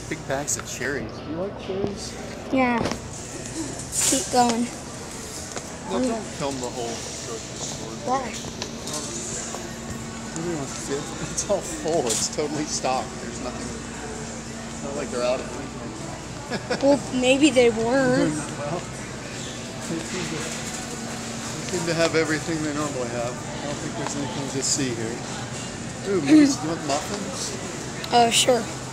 Big bags of cherries. You like cherries? Yeah. Keep going. No, don't film the whole grocery store. Why? Nobody wants to see it. It's all full. It's totally stocked. There's nothing. It's not like they're out of anything. Well, maybe they were. Well, they seem to have everything they normally have. I don't think there's anything to see here. Ooh, maybe you want muffins? Sure.